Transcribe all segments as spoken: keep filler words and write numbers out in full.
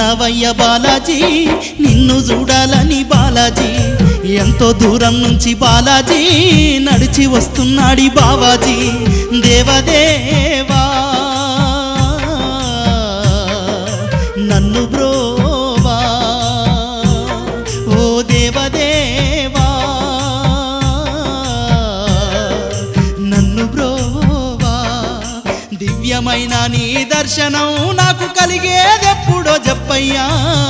ఎక్కడున్నావయ్య బాలాజీ నిన్ను చూడాలని బాలాజీ ఎంతో దూరం నుంచి బాలాజీ నడిచి వస్తున్నాడి బావాజీ దేవదేవా నన్ను బ్రోవా ఓ దేవదేవా నన్ను బ్రోవా దివ్యమైన నీ దర్శనం నాకు కలిగేదెప్పుడో చెప్పయ్యా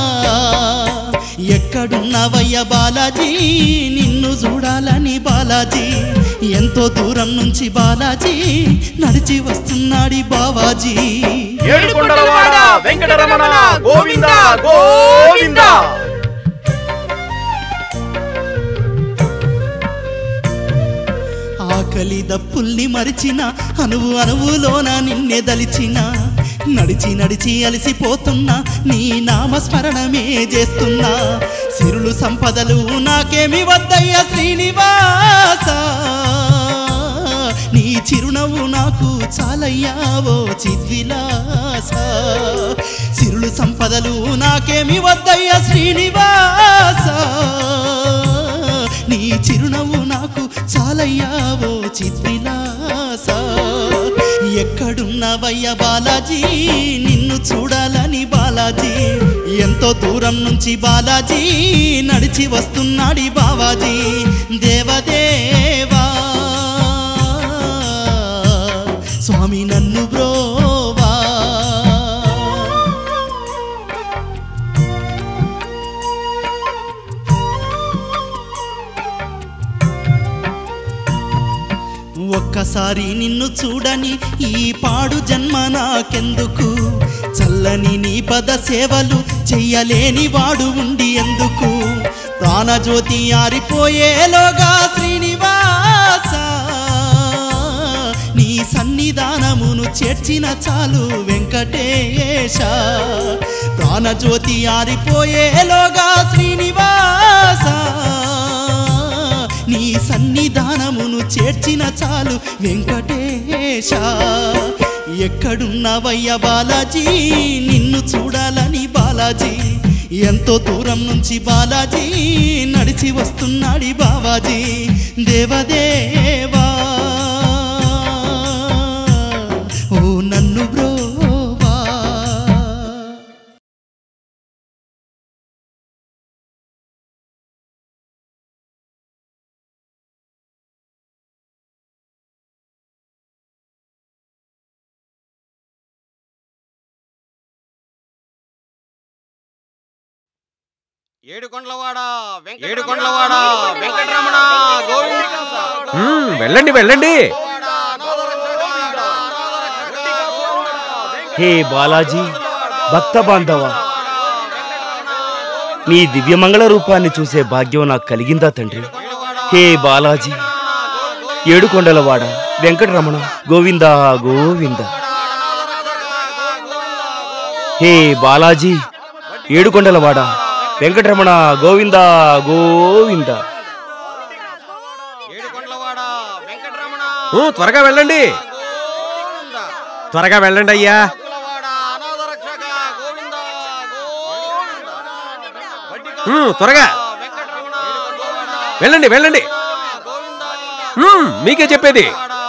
ఎక్కడున్నావయ్య బాలాజీ నిన్ను చూడాలని బాలాజీ ఎంతో దూరం నుంచి బాలాజీ నడిచి వస్తున్నాడి బావాజీ ఏడుకొండలవాడ వెంకటరమణ గోవింద గోవింద ఆకలి దప్పుల్ని మరిచిన అనువు అనువులోన నిన్నే దలిచిన నడిచి నడిచి అలసిపోతున్నా నీ నామస్మరణమే చేస్తున్నా సిరులు సంపదలు నాకేమి వద్దయ్య శ్రీనివాస నీ చిరునవ్వు నాకు చాలయ్యా ఓ చిద్విలాస సిరులు సంపదలు నాకేమి వద్దయ్య శ్రీనివాస నీ చిరునవ్వు నాకు చాలయ్యా ఓ చిద్విలాస ఎక్కడున్నావయ్య బాలాజీ నిన్ను చూడాలని బాలాజీ ఎంతో దూరం నుంచి బాలాజీ నడిచి వస్తున్నాడి బావాజీ దేవదేవా స్వామి నన్ను బ్రోవా ఒక్కసారి నిన్ను చూడని ఈ పాడు జన్మ నాకెందుకు చల్లని నీ పద సేవలు చెయ్యలేని వాడు ఉండి ఎందుకు ప్రాణజ్యోతి ఆరిపోయేలోగా శ్రీనివాస నీ సన్నిధానమును చేర్చిన చాలు వెంకటేశ ప్రాణజ్యోతి ఆరిపోయేలోగా శ్రీనివాస నీ సన్నిధానమును చేర్చిన చాలు వెంకటేశ ఎక్కడున్నావయ్య బాలాజీ నిన్ను చూడాలని బాలాజీ ఎంతో దూరం నుంచి బాలాజీ నడిచి వస్తున్నాడి బావాజీ దేవదేవా ఓ నన్ను బ్రోవా ఏడుకొండలవాడ ఏడుకొండలవాడ వెంకటరమణ గోవింద వెళ్ళండి వెళ్ళండి హే బాలాజీ భక్త బాంధవ నీ దివ్యమంగళ రూపాన్ని చూసే భాగ్యం నాకు కలిగిందా తండ్రి హే బాలాజీ ఏడుకొండలవాడ వెంకటరమణ గోవింద గోవింద హే బాలాజీ ఏడుకొండలవాడ వెంకటరమణ గోవింద గోవింద త్వరగా వెళ్ళండి త్వరగా వెళ్ళండి అయ్యా త్వరగా వెళ్ళండి వెళ్ళండి మీకే చెప్పేది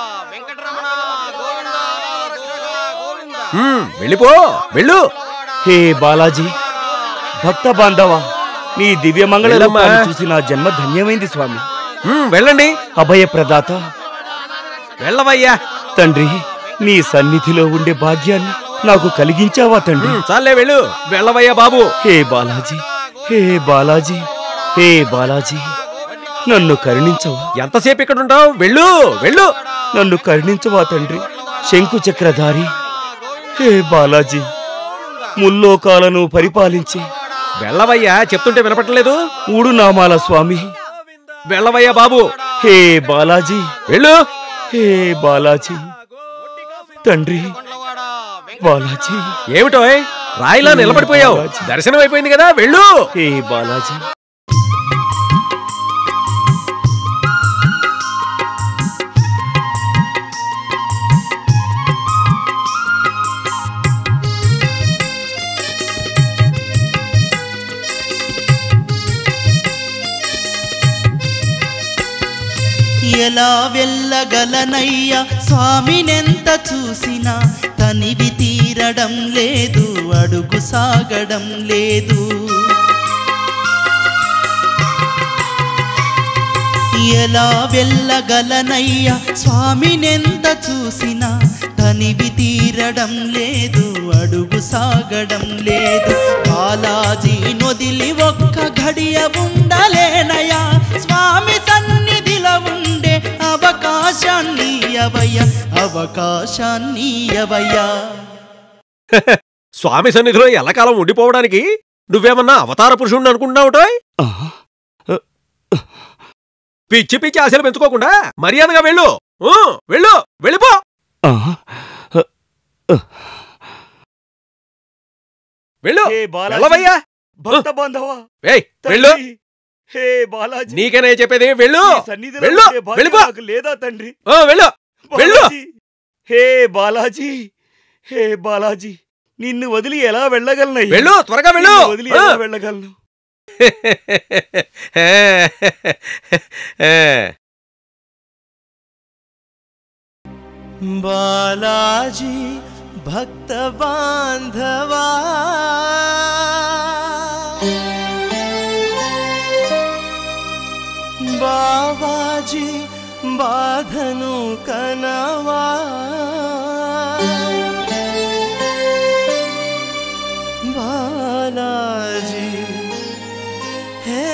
వెళ్ళిపో వెళ్ళు హే బాలాజీ భక్త బాంధవ నీ దివ్యమంగళ రూపాన్ని చూసి నా జన్మ ధన్యమైంది స్వామి వెళ్ళండి అభయ ప్రదాత వెళ్ళవయ్యా తండ్రి నీ సన్నిధిలో ఉండే భాగ్యాన్ని నాకు కలిగించావా తండ్రి చాలే వెళ్ళు వెళ్ళవయ్యా బాబు హే బాలాజీ హే బాలాజీ హే బాలాజీ నన్ను కరుణించవా ఎంతసేపు ఇక్కడ ఉంటావు వెళ్ళు వెళ్ళు నన్ను కరుణించవా తండ్రి శంకు చక్రధారి హే బాలాజీ ముల్లోకాలను పరిపాలించి వెళ్ళవయ్యా చెప్తుంటే వినపట్టలేదు మూడు నామాల స్వామి వెళ్ళవయ్యా బాబు హే బాలాజీ వెళ్ళు హే బాలాజీ తండ్రి బాలాజీ ఏమిటో రాయిలా నిలబడిపోయావు దర్శనం అయిపోయింది కదా వెళ్ళు హే బాలాజీ ఎలా వెళ్ళగలనయ్యా స్వామినెంత చూసినా తనివి తీరడం లేదు అడుగు సాగడం లేదు ఎలా వెళ్ళగలనయ్యా స్వామినెంత చూసినా తనివి తీరడం లేదు అడుగు సాగడం లేదు బాలాజీ నొదిలి ఒక్క ఘడియ ఉండలేనయ్యా స్వామి సన్నిధిలో ఉండే అవకాశాన్ని అవయ్యా అవకాశాన్ని అవయ్యా స్వామి సన్నిధిలో ఎల్లకాలం ఉండిపోవడానికి నువ్వేమన్నా అవతార పురుషుణ్ణి అనుకుంటున్నావుటోయ్ పిచ్చి పిచ్చి ఆశలు పెంచుకోకుండా మర్యాదగా వెళ్ళు వెళ్ళు వెళ్ళిపో వెళ్ళు వెళ్ళవయ్యా భక్త బాంధవా వెళ్ళు హే బాలాజీ నీకనే చెప్పేది వెళ్ళు వెళ్ళు వెళ్ళిపో లేదా తండ్రి వెళ్ళు వెళ్ళు హే బాలాజీ హే బాలాజీ నిన్ను వదిలి ఎలా వెళ్ళగలను వెళ్ళు త్వరగా వెళ్ళు వదిలి ఎలా వెళ్ళగలను బాలాజీ భక్త బాంధవా బావాజీ బాధను కనవా బాలాజీ హే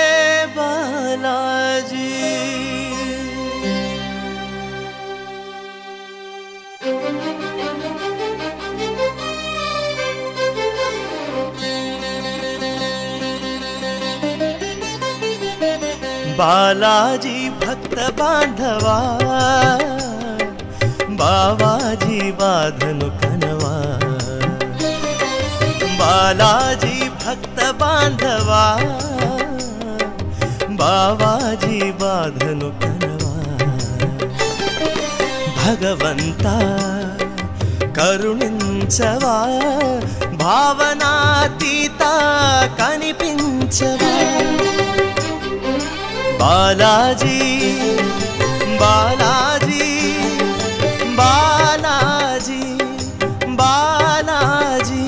బాలాజీ బాలాజీ భక్త బాంధవా బావాజీ బాధను కనవా బాలాజీ భక్త బాంధవా బావాజీ బాధను కనవా భగవంతా కరుణించవా భావనాతీత కనిపించవా బాలాజీ బాలాజీ బాలాజీ బాలాజీ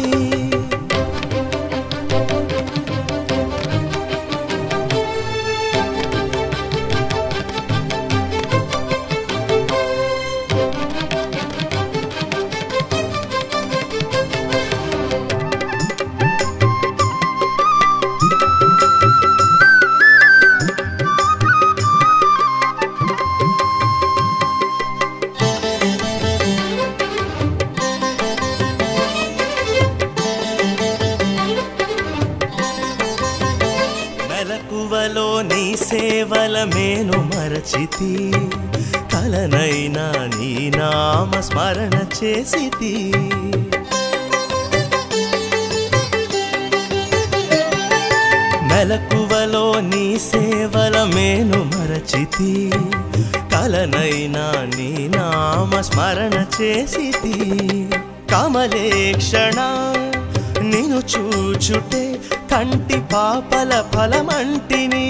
మెలకువలో నీ సేవల మేను మరచితి కలనైనా నీ నామ స్మరణ చేసితి మెలకువలో నీ సేవల మేను మరచితి కలనైనా నీ నామ స్మరణ చేసితి కమలేక్షణ నిను చూచుటే కంటి పాపల ఫలమంటిని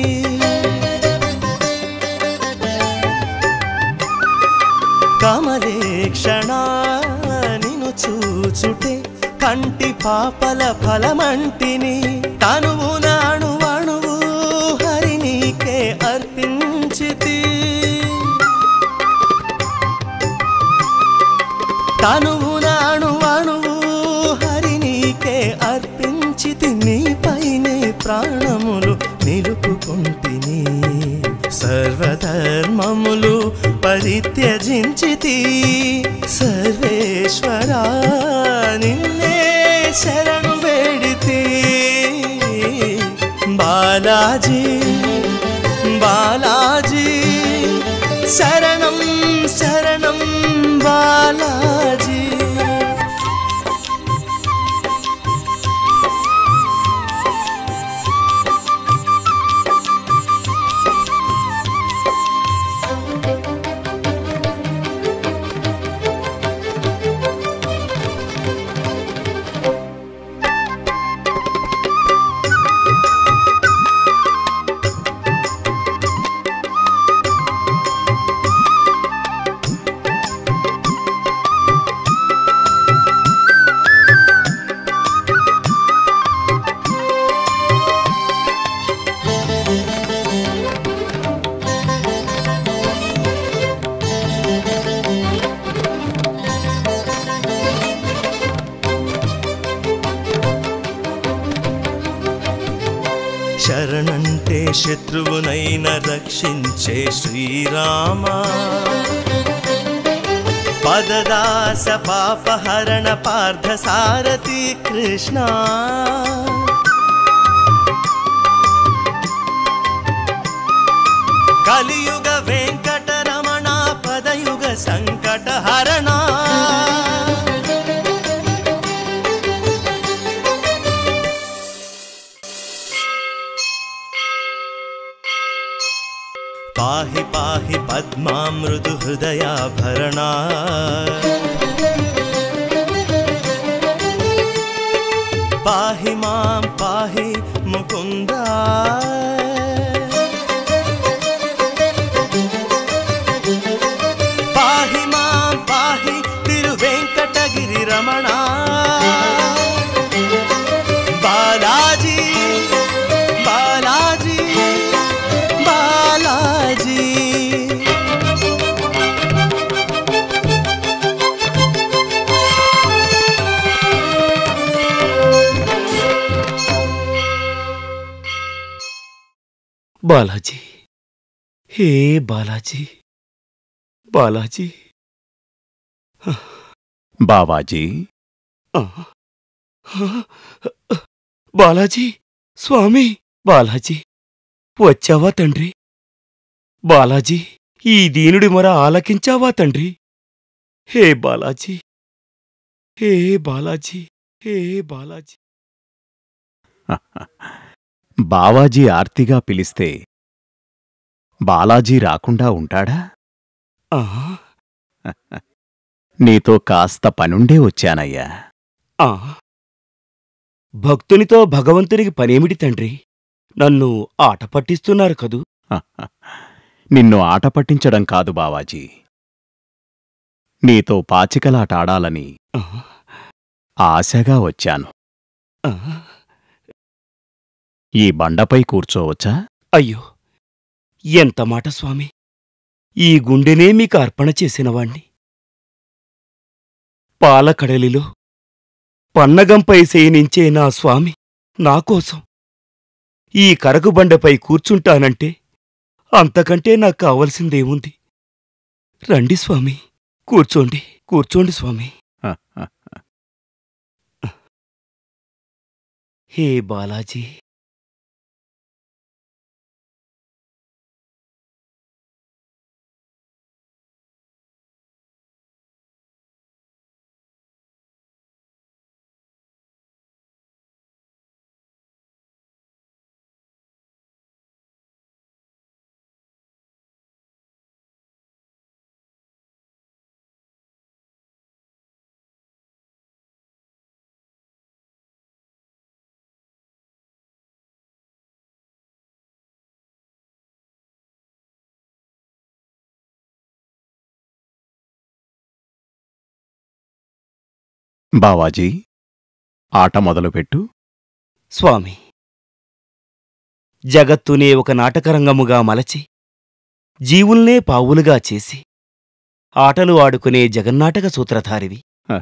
కమలేక్షణ నిను చూచుటే కంటి పాపల ఫలమంటిని తనువు నాను అణువు హరినికే అర్పించితి తనువు నాను అణువు హరినికే అర్పించితి నీపైనే ప్రాణములు నిలుపుకుంటిని సర్వధర్మములు పరిత్యజించితి సర్వేశ్వరా నిన్నే శరణు వేడితి బాలాజీ బాలాజీ శరణం శరణం బాలాజీ శరణంటే శత్రువునైన రక్షించే శ్రీరామ పదదాస పాపహరణ పార్థ సారథి కృష్ణ కలియుగ వెంకటరమణ పదయుగ సంకటహరణ పాహి పాహి పద్మామృదు హృదయాభరణా పాహి మాం పాహి ముకుందా పాహి మాం పాహి తిరువెంకటగిరి రమణ బాలాజీ బాలాజీ బాలాజీ బాలాజీ హే బాలాజీ బాలాజీ బావాజీ ఆ, ఆ, బాలాజీ స్వామి బాలాజీ వచ్చావా తండ్రి బాలాజీ ఈ దీనుడి మొర ఆలకించావా తండ్రి హే బాలాజీ హే బాలాజీ హే బాలాజీ బావాజీ ఆర్తిగా పిలిస్తే బాలాజీ రాకుండా ఉంటాడా? ఆ, నీతో కాస్త పనుండే వచ్చానయ్యా. ఆ. భక్తునితో భగవంతునికి పనేమిటి తండ్రి నన్ను ఆట పట్టిస్తున్నారు కదూ నిన్ను ఆట పట్టించడం కాదు బావాజీ, నీతో పాచికలాటాడాలని ఆ, ఆశగా వచ్చాను. ఆ. ఈ బండపై కూర్చోవచ్చా? అయ్యో ఎంత మాట స్వామి, ఈ గుండెనే మీకు అర్పణ చేసినవాణ్ణి. పాలకడలిలో పన్నగంపై శయనించే నా స్వామి నాకోసం ఈ కరకుబండపై కూర్చుంటానంటే అంతకంటే నాకు కావలసిందేముంది? రండి స్వామి, కూర్చోండి కూర్చోండి స్వామి. హే బాలాజీ, బావాజీ, ఆట మొదలుపెట్టు. స్వామి, జగత్తునే ఒక నాటకరంగముగా మలచి జీవుల్నే పావులుగా చేసి ఆటలు ఆడుకునే జగన్నాటక సూత్రధారివి.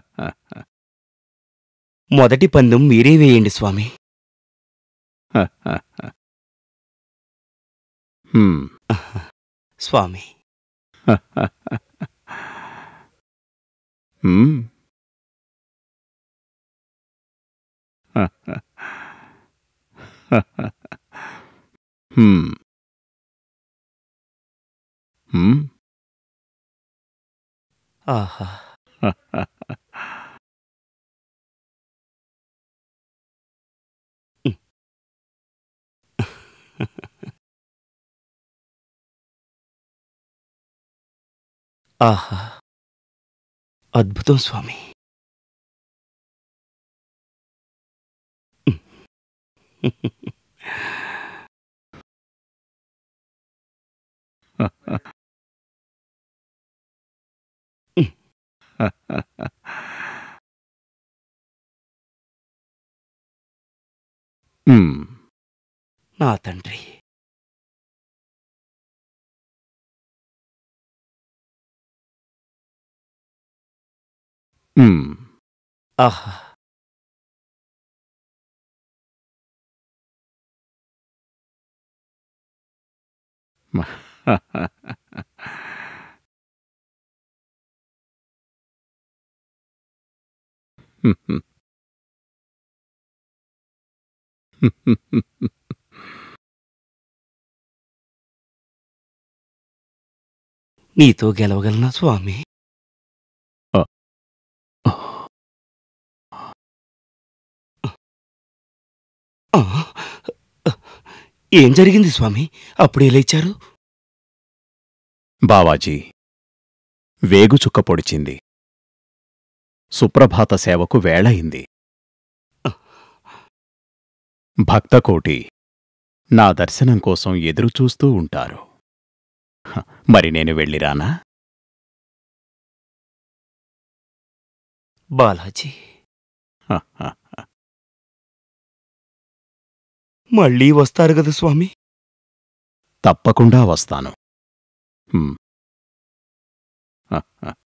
మొదటి పందెం మీరే వేయండి స్వామి. హ్మ్. స్వామి. హ్మ్. హ్మ్. హ్మ్. ఆహా. ఆహా, అద్భుతం స్వామి. హ్మ్. నా తండ్రి. హ్మ్. ఆహా. నీతో గెలవగలనా స్వామి? ఆ, ఏం జరిగింది స్వామి? అప్పుడే లేచారు? బావాజీ, వేగుచుక్క పొడిచింది. సుప్రభాత సేవకు వేళయింది. భక్తకోటి నా దర్శనం కోసం ఎదురుచూస్తూ ఉంటారు. హ, మరి నేను వెళ్ళిరానా? బాలాజీ, హ, హ, హ. మళ్ళీ వస్తారు కదా స్వామి? తప్పకుండా వస్తాను. హ్మ్. హ, హ.